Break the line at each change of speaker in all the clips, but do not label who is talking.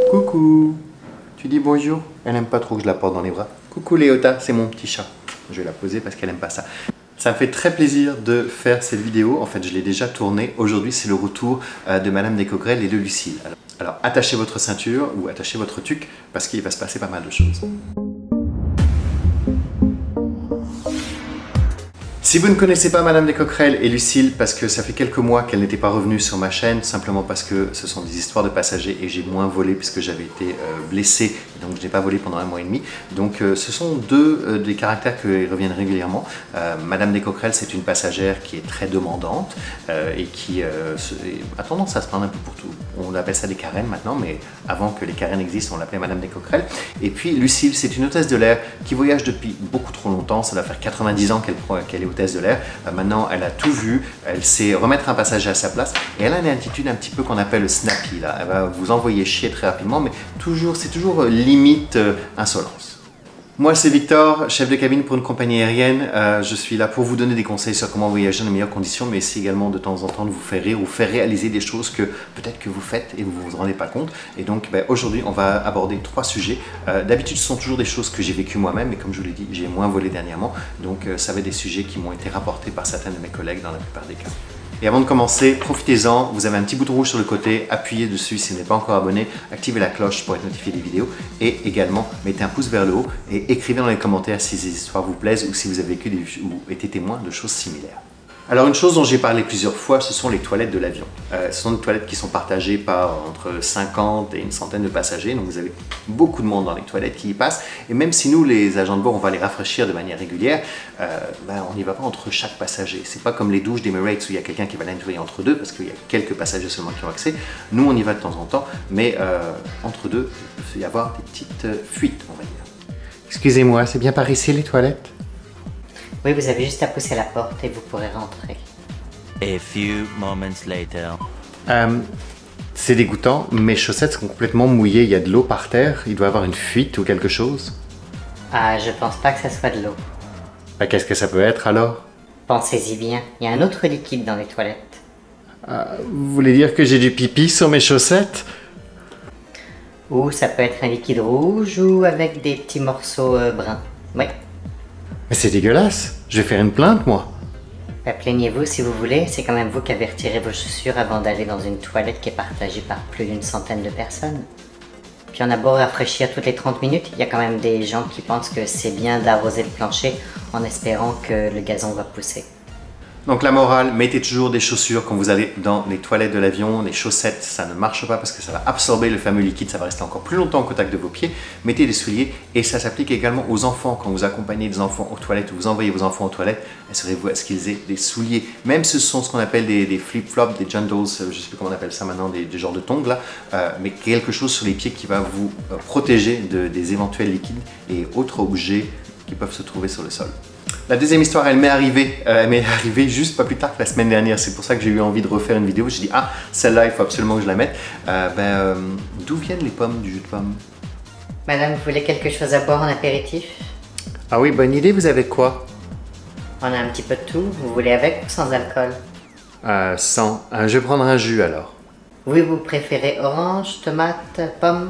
Coucou. Tu dis bonjour? Elle aime pas trop que je la porte dans les bras. Coucou Léota, c'est mon petit chat. Je vais la poser parce qu'elle aime pas ça. Ça me fait très plaisir de faire cette vidéo. En fait, je l'ai déjà tournée. Aujourd'hui, c'est le retour de Madame des Coquerelles et de Lucille. Alors, attachez votre ceinture ou attachez votre tuque parce qu'il va se passer pas mal de choses. Si vous ne connaissez pas Madame des Coquerelles et Lucille, parce que ça fait quelques mois qu'elle n'était pas revenue sur ma chaîne, simplement parce que ce sont des histoires de passagers et j'ai moins volé puisque j'avais été blessé, donc je n'ai pas volé pendant 1 mois et demi. Donc ce sont deux des caractères qui reviennent régulièrement. Madame des Coquerelles, c'est une passagère qui est très demandante et qui a tendance à se prendre un peu pour tout. On appelle ça des carènes maintenant, mais avant que les carènes existent, on l'appelait Madame des Coquerelles. Et puis Lucille, c'est une hôtesse de l'air qui voyage depuis beaucoup trop longtemps. Ça doit faire 90 ans qu'elle est hôtesse de l'air. Maintenant, elle a tout vu, elle sait remettre un passager à sa place et elle a une attitude un petit peu qu'on appelle le snappy. Là. Elle va vous envoyer chier très rapidement, mais c'est toujours limite insolence. Moi, c'est Victor, chef de cabine pour une compagnie aérienne. Je suis là pour vous donner des conseils sur comment voyager dans les meilleures conditions, mais aussi également de temps en temps de vous faire rire ou faire réaliser des choses que peut-être que vous faites et vous ne vous rendez pas compte. Et donc, aujourd'hui, on va aborder 3 sujets. D'habitude, ce sont toujours des choses que j'ai vécues moi-même, mais comme je vous l'ai dit, j'ai moins volé dernièrement. Donc, ça va être des sujets qui m'ont été rapportés par certains de mes collègues dans la plupart des cas. Et avant de commencer, profitez-en, vous avez un petit bouton rouge sur le côté, appuyez dessus si vous n'êtes pas encore abonné, activez la cloche pour être notifié des vidéos et également mettez un pouce vers le haut et écrivez dans les commentaires si ces histoires vous plaisent ou si vous avez vécu ou été témoin de choses similaires. Alors une chose dont j'ai parlé plusieurs fois, ce sont les toilettes de l'avion. Ce sont des toilettes qui sont partagées par entre 50 et une centaine de passagers, donc vous avez beaucoup de monde dans les toilettes qui y passent. Et même si nous, les agents de bord, on va les rafraîchir de manière régulière, on n'y va pas entre chaque passager. C'est pas comme les douches d'Emirates où il y a quelqu'un qui va la nettoyer entre deux, parce qu'il y a quelques passagers seulement qui ont accès. Nous, on y va de temps en temps, mais entre deux, il peut y avoir des petites fuites, on va dire. Excusez-moi, c'est bien par ici les toilettes?
Oui, vous avez juste à pousser la porte et vous pourrez rentrer.
A few moments later.
C'est dégoûtant, mes chaussettes sont complètement mouillées, il y a de l'eau par terre, il doit y avoir une fuite ou quelque chose.
Ah, je pense pas que ça soit de l'eau.
Qu'est-ce que ça peut être alors?
Pensez-y bien, il y a un autre liquide dans les toilettes.
Vous voulez dire que j'ai du pipi sur mes chaussettes?
Ou ça peut être un liquide rouge ou avec des petits morceaux bruns. Oui.
Mais c'est dégueulasse, je vais faire une plainte moi.
Plaignez-vous si vous voulez, c'est quand même vous qui avez retiré vos chaussures avant d'aller dans une toilette qui est partagée par plus d'une centaine de personnes. Puis on a beau rafraîchir toutes les 30 minutes, il y a quand même des gens qui pensent que c'est bien d'arroser le plancher en espérant que le gazon va pousser. Donc la morale, mettez toujours des chaussures quand vous allez dans les toilettes de l'avion. Les chaussettes, ça ne marche pas parce que ça va absorber le fameux liquide, ça va rester encore plus longtemps en contact de vos pieds. Mettez des souliers et ça s'applique également aux enfants. Quand vous accompagnez des enfants aux toilettes ou vous envoyez vos enfants aux toilettes, assurez-vous à ce qu'ils aient des souliers. Même ce sont ce qu'on appelle des flip-flops, des jandals, je ne sais plus comment on appelle ça maintenant, des genres de tongs là, mais quelque chose sur les pieds qui va vous protéger des éventuels liquides et autres objets qui peuvent se trouver sur le sol. La deuxième histoire, elle m'est arrivée juste pas plus tard que la semaine dernière. C'est pour ça que j'ai eu envie de refaire une vidéo. J'ai dit, ah, celle-là, il faut absolument que je la mette. D'où viennent les pommes du jus de pomme? Madame, vous voulez quelque chose à boire en apéritif?
Ah oui, bonne idée, vous avez quoi?
On a un petit peu de tout. Vous voulez avec ou sans alcool?
Sans. Je vais prendre un jus alors.
Oui, vous préférez orange, tomate, pomme?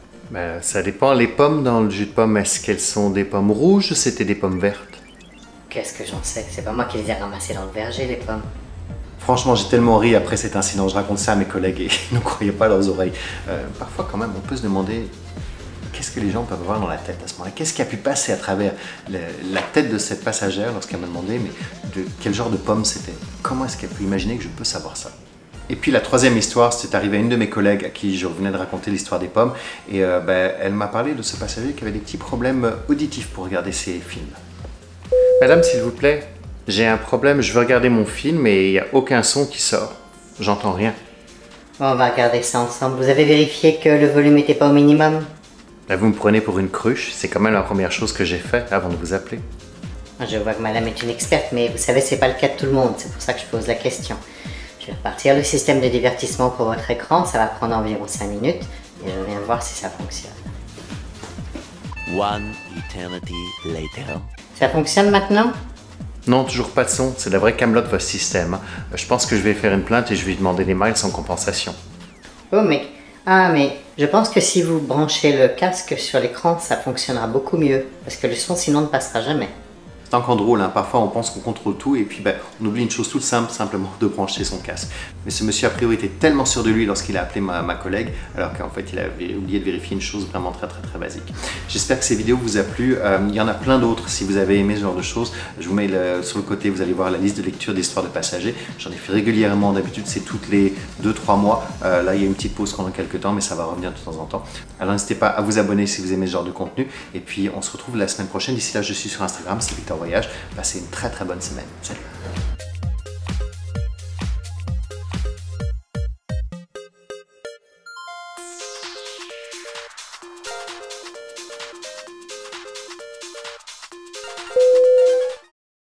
Ça dépend. Les pommes dans le jus de pomme, est-ce qu'elles sont des pommes rouges ou c'était des pommes vertes?
Qu'est-ce que j'en sais? C'est pas moi qui les ai ramassées dans le verger, les pommes.
Franchement, j'ai tellement ri après cet incident. Je raconte ça à mes collègues et ils ne croyaient pas leurs oreilles. Parfois, quand même, on peut se demander qu'est-ce que les gens peuvent avoir dans la tête à ce moment-là. Qu'est-ce qui a pu passer à travers la tête de cette passagère lorsqu'elle m'a demandé de quel genre de pomme c'était? Comment est-ce qu'elle peut imaginer que je peux savoir ça? Et puis la troisième histoire, c'est arrivé à une de mes collègues à qui je venais de raconter l'histoire des pommes. Et elle m'a parlé de ce passager qui avait des petits problèmes auditifs pour regarder ses films. Madame, s'il vous plaît, j'ai un problème, je veux regarder mon film et il n'y a aucun son qui sort. J'entends rien.
Bon, on va regarder ça ensemble. Vous avez vérifié que le volume n'était pas au minimum?
Là, vous me prenez pour une cruche, c'est quand même la première chose que j'ai fait avant de vous appeler.
Je vois que madame est une experte, mais vous savez, c'est pas le cas de tout le monde, c'est pour ça que je pose la question. Je vais repartir le système de divertissement pour votre écran, ça va prendre environ 5 minutes, et je viens voir si ça fonctionne.
One eternity later.
Ça fonctionne maintenant?
Non, toujours pas de son, c'est la vraie camelote votre système. Je pense que je vais faire une plainte et je vais lui demander des miles sans compensation.
Oh, mais Ah, mais je pense que si vous branchez le casque sur l'écran, ça fonctionnera beaucoup mieux. Parce que le son sinon ne passera jamais.
C'est encore drôle, hein. Parfois on pense qu'on contrôle tout et puis on oublie une chose toute simple, simplement de brancher son casque. Mais ce monsieur a priori était tellement sûr de lui lorsqu'il a appelé ma collègue, alors qu'en fait il avait oublié de vérifier une chose vraiment très basique. J'espère que ces vidéos vous a plu. Il y en a plein d'autres si vous avez aimé ce genre de choses. Je vous mets sur le côté, vous allez voir la liste de lecture d'histoires de passagers. J'en ai fait régulièrement, d'habitude c'est toutes les 2-3 mois. Là il y a une petite pause pendant quelques temps, mais ça va revenir de temps en temps. Alors n'hésitez pas à vous abonner si vous aimez ce genre de contenu. Et puis on se retrouve la semaine prochaine. D'ici là je suis sur Instagram, c'est Victor Voyage. Passez une très bonne semaine. Salut!